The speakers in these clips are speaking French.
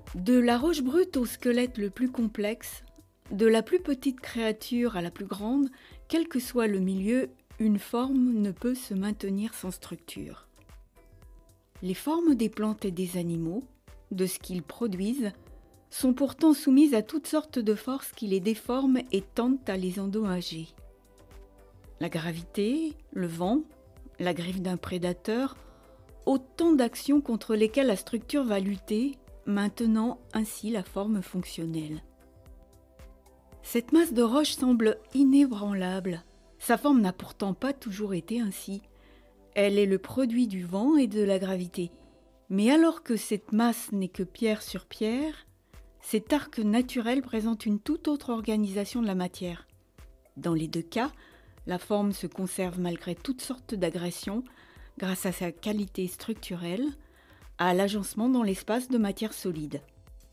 De la roche brute au squelette le plus complexe, de la plus petite créature à la plus grande, quel que soit le milieu, une forme ne peut se maintenir sans structure. Les formes des plantes et des animaux, de ce qu'ils produisent, sont pourtant soumises à toutes sortes de forces qui les déforment et tentent à les endommager. La gravité, le vent, la griffe d'un prédateur, autant d'actions contre lesquelles la structure va lutter, maintenant ainsi la forme fonctionnelle. Cette masse de roche semble inébranlable. Sa forme n'a pourtant pas toujours été ainsi. Elle est le produit du vent et de la gravité. Mais alors que cette masse n'est que pierre sur pierre, cet arc naturel présente une toute autre organisation de la matière. Dans les deux cas, la forme se conserve malgré toutes sortes d'agressions grâce à sa qualité structurelle, à l'agencement dans l'espace de matière solide.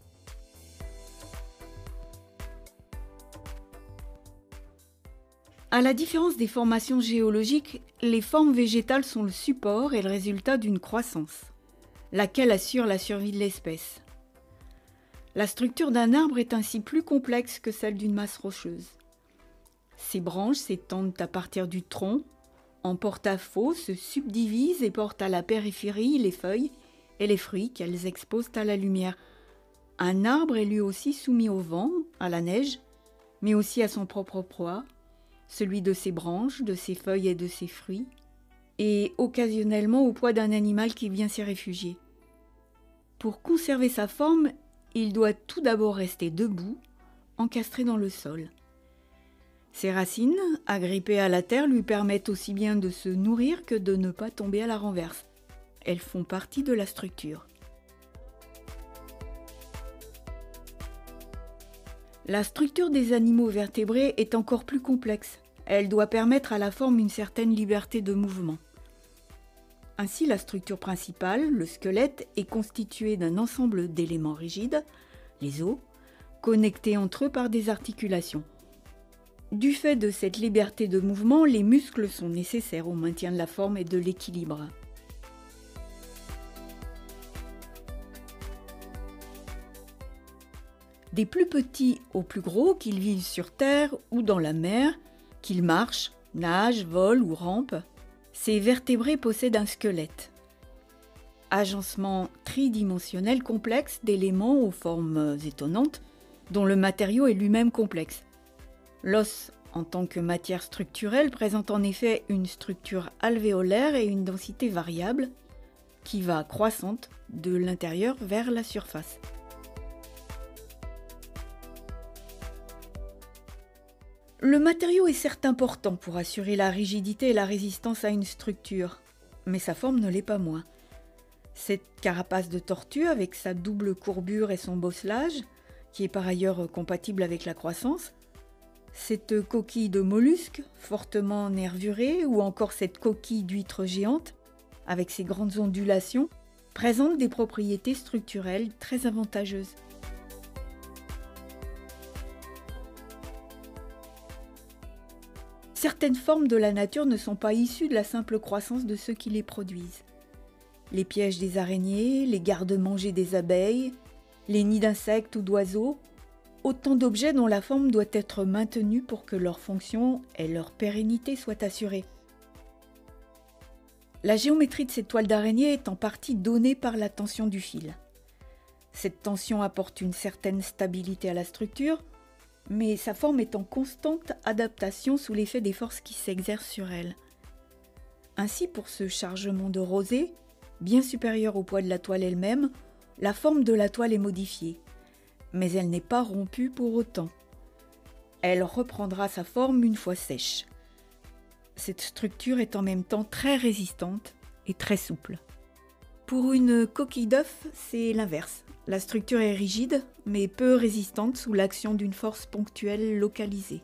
À la différence des formations géologiques, les formes végétales sont le support et le résultat d'une croissance, laquelle assure la survie de l'espèce. La structure d'un arbre est ainsi plus complexe que celle d'une masse rocheuse. Ses branches s'étendent à partir du tronc, en porte-à-faux, se subdivisent et portent à la périphérie les feuilles et les fruits qu'elles exposent à la lumière. Un arbre est lui aussi soumis au vent, à la neige, mais aussi à son propre poids, celui de ses branches, de ses feuilles et de ses fruits, et occasionnellement au poids d'un animal qui vient s'y réfugier. Pour conserver sa forme, il doit tout d'abord rester debout, encastré dans le sol. Ses racines, agrippées à la terre, lui permettent aussi bien de se nourrir que de ne pas tomber à la renverse. Elles font partie de la structure. La structure des animaux vertébrés est encore plus complexe. Elle doit permettre à la forme une certaine liberté de mouvement. Ainsi, la structure principale, le squelette, est constituée d'un ensemble d'éléments rigides, les os, connectés entre eux par des articulations. Du fait de cette liberté de mouvement, les muscles sont nécessaires au maintien de la forme et de l'équilibre. Des plus petits aux plus gros, qu'ils vivent sur terre ou dans la mer, qu'ils marchent, nagent, volent ou rampent, ces vertébrés possèdent un squelette. Agencement tridimensionnel complexe d'éléments aux formes étonnantes, dont le matériau est lui-même complexe. L'os, en tant que matière structurelle, présente en effet une structure alvéolaire et une densité variable, qui va croissante de l'intérieur vers la surface. Le matériau est certes important pour assurer la rigidité et la résistance à une structure, mais sa forme ne l'est pas moins. Cette carapace de tortue, avec sa double courbure et son bosselage, qui est par ailleurs compatible avec la croissance, cette coquille de mollusque, fortement nervurée, ou encore cette coquille d'huître géante, avec ses grandes ondulations, présentent des propriétés structurelles très avantageuses. Certaines formes de la nature ne sont pas issues de la simple croissance de ceux qui les produisent. Les pièges des araignées, les garde-manger des abeilles, les nids d'insectes ou d'oiseaux, autant d'objets dont la forme doit être maintenue pour que leur fonction et leur pérennité soient assurées. La géométrie de ces toiles d'araignée est en partie donnée par la tension du fil. Cette tension apporte une certaine stabilité à la structure, mais sa forme est en constante adaptation sous l'effet des forces qui s'exercent sur elle. Ainsi, pour ce chargement de rosée, bien supérieur au poids de la toile elle-même, la forme de la toile est modifiée, mais elle n'est pas rompue pour autant. Elle reprendra sa forme une fois sèche. Cette structure est en même temps très résistante et très souple. Pour une coquille d'œuf, c'est l'inverse. La structure est rigide, mais peu résistante sous l'action d'une force ponctuelle localisée.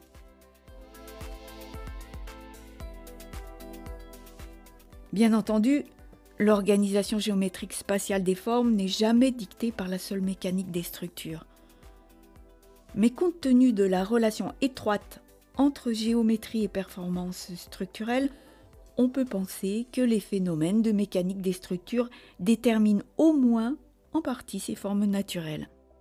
Bien entendu, l'organisation géométrique spatiale des formes n'est jamais dictée par la seule mécanique des structures. Mais compte tenu de la relation étroite entre géométrie et performance structurelle, on peut penser que les phénomènes de mécanique des structures déterminent au moins en partie ces formes naturelles.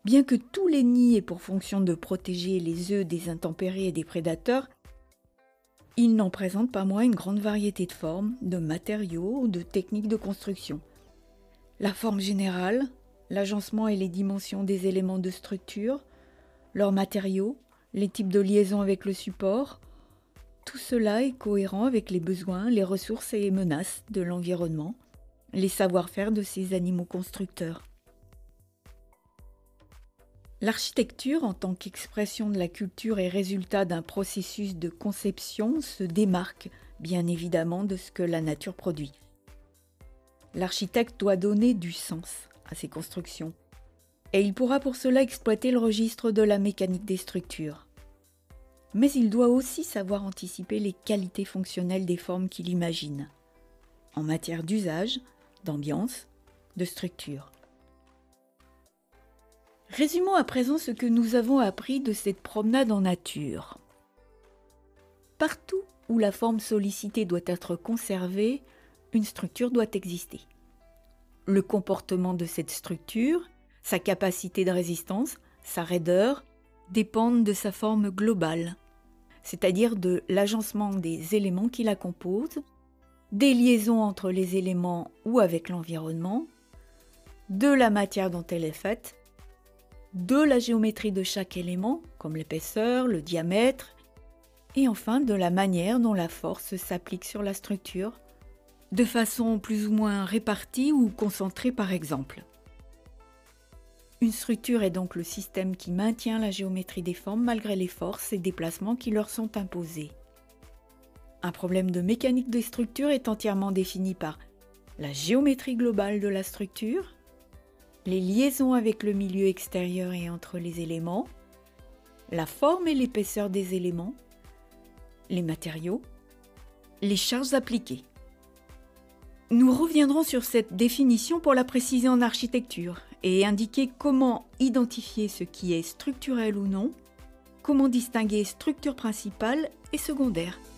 Bien que tous les nids aient pour fonction de protéger les œufs des intempéries et des prédateurs, ils n'en présentent pas moins une grande variété de formes, de matériaux ou de techniques de construction. La forme générale, l'agencement et les dimensions des éléments de structure, leurs matériaux, les types de liaison avec le support, tout cela est cohérent avec les besoins, les ressources et les menaces de l'environnement, les savoir-faire de ces animaux constructeurs. L'architecture, en tant qu'expression de la culture et résultat d'un processus de conception, se démarque bien évidemment de ce que la nature produit. L'architecte doit donner du sens à ses constructions, et il pourra pour cela exploiter le registre de la mécanique des structures. Mais il doit aussi savoir anticiper les qualités fonctionnelles des formes qu'il imagine, en matière d'usage, d'ambiance, de structure. Résumons à présent ce que nous avons appris de cette promenade en nature. Partout où la forme sollicitée doit être conservée, une structure doit exister. Le comportement de cette structure, sa capacité de résistance, sa raideur, dépendent de sa forme globale, c'est-à-dire de l'agencement des éléments qui la composent, des liaisons entre les éléments ou avec l'environnement, de la matière dont elle est faite, de la géométrie de chaque élément, comme l'épaisseur, le diamètre, et enfin de la manière dont la force s'applique sur la structure, de façon plus ou moins répartie ou concentrée par exemple. Une structure est donc le système qui maintient la géométrie des formes malgré les forces et déplacements qui leur sont imposés. Un problème de mécanique des structures est entièrement défini par la géométrie globale de la structure, les liaisons avec le milieu extérieur et entre les éléments, la forme et l'épaisseur des éléments, les matériaux, les charges appliquées. Nous reviendrons sur cette définition pour la préciser en architecture et indiquer comment identifier ce qui est structurel ou non, comment distinguer structure principale et secondaire.